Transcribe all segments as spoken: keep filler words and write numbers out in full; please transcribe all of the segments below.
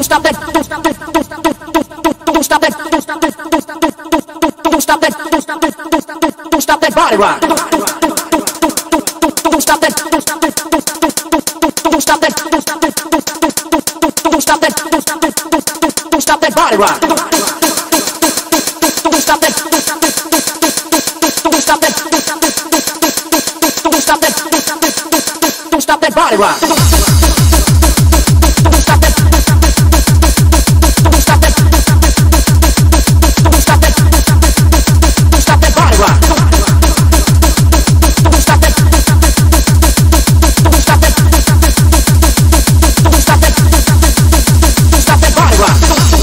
stop it, don't stop it, don't stop it, don't stop it, don't stop it, don't stop it, don't stop it, don't stop it, don't stop it, don't stop that body rock. Don't stop it, don't stop it, don't stop it, don't stop it, don't stop it, don't stop it, don't stop it, don't stop it, don't stop that body rock. Don't stop it, don't stop it, don't stop it, don't stop it, don't stop it, don't stop that body rock. Don't stop it, don't stop it, don't stop it, don't stop it, don't stop that body rock. Don't stop it, don't stop it, don't stop it, don't stop it, don't stop it, don't stop that body rock.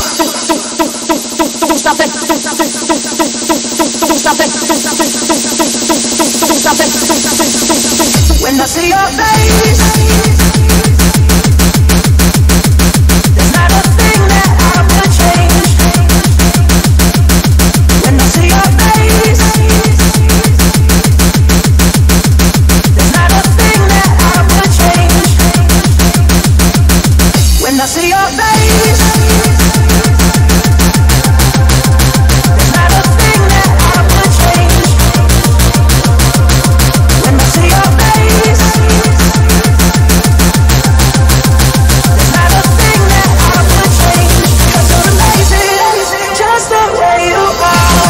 Don't stop it, don't stop it, don't stop it, don't stop it, don't stop it. When I see your face, there's not a thing that I would change. When I see your face, there's not a thing that I would change. When I see your face, there's not a thing that I would change. When I see your face, there's not a thing that I would change. 'Cause you're amazing, just the way you are.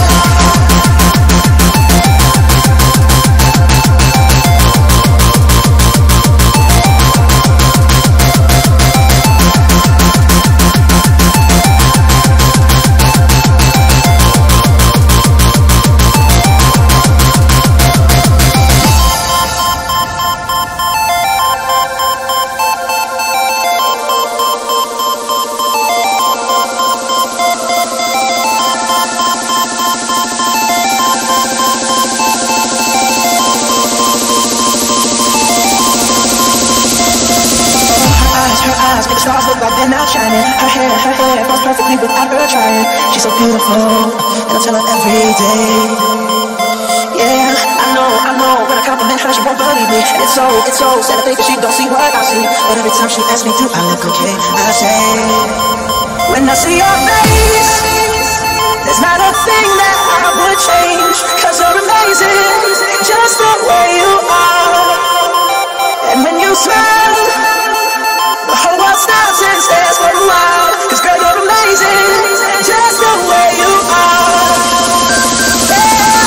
Stars look like they're not shining. Her hair, her hair falls perfectly without her trying. She's so beautiful, and I tell her every day. Yeah, I know, I know. When I compliment her, she won't believe me. And it's so, it's so sad to think that she don't see what I see. But every time she asks me, do I look okay? I say, when I see your face, there's not a thing that I would change. 'Cause you're amazing, just the way you are. And when you smile, the whole world stops and stares for a while. 'Cause girl, you're amazing, just the way you are. Yeah.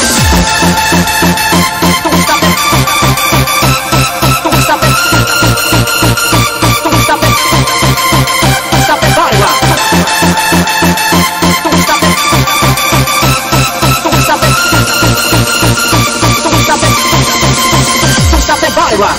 Don't stop it. Don't stop it. Don't stop it. Don't stop that body rock. Don't stop it. Don't stop it. Don't stop it. Don't stop that body rock.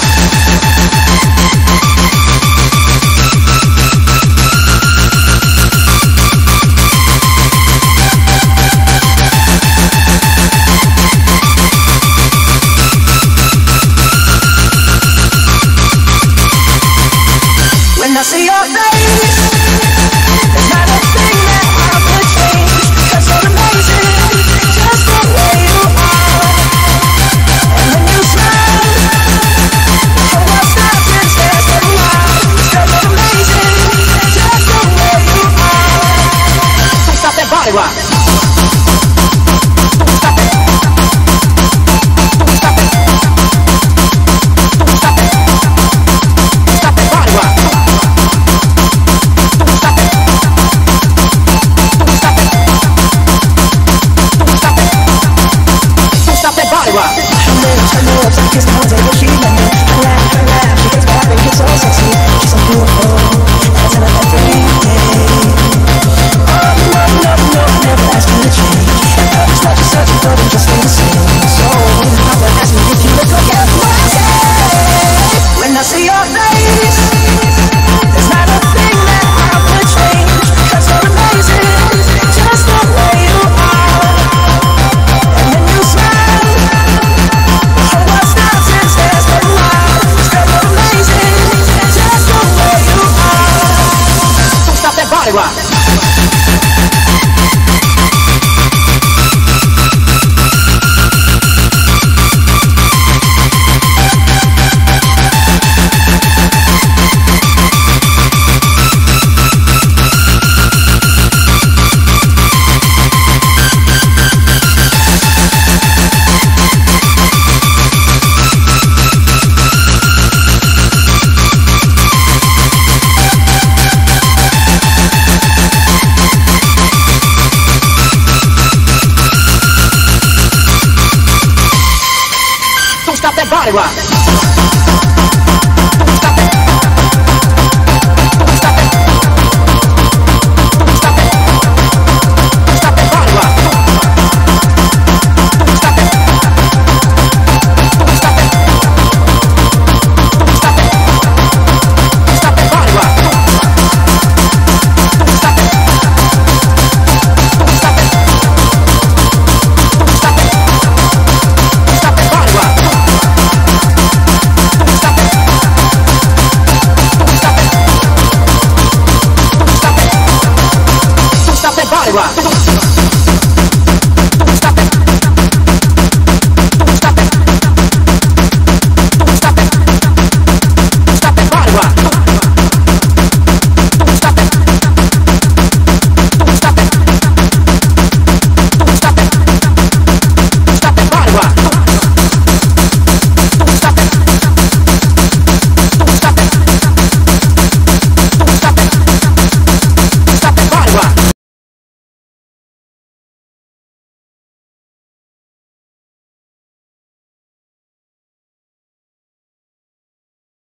When I see your face, there's not a thing that I would change. 'Cause you're amazing, just the way you are. And when you smile, the whole world stops and stares for a while. 'Cause girl, you're amazing, just the way you are. Don't stop that body rock. Don't stop it. Don't stop it. Don't stop it. Don't stop that body rock. Don't stop it. Don't stop it. Don't stop it. Don't stop that body rock. Her lips, her lips, I kiss all day, but she let me. Her laugh, her laugh, she gets back and gets so sexy. She's so beautiful, and I tell her every day. Oh, no, no, no, never ask me to change. It's not just searching for them, just stay the same. So, I would ask me if you look like you're crazy. When I see your face, there's not a thing that I would change. 'Cause you're amazing, just the way you are. And when you smile, the whole world stops and stares for a while. body rock.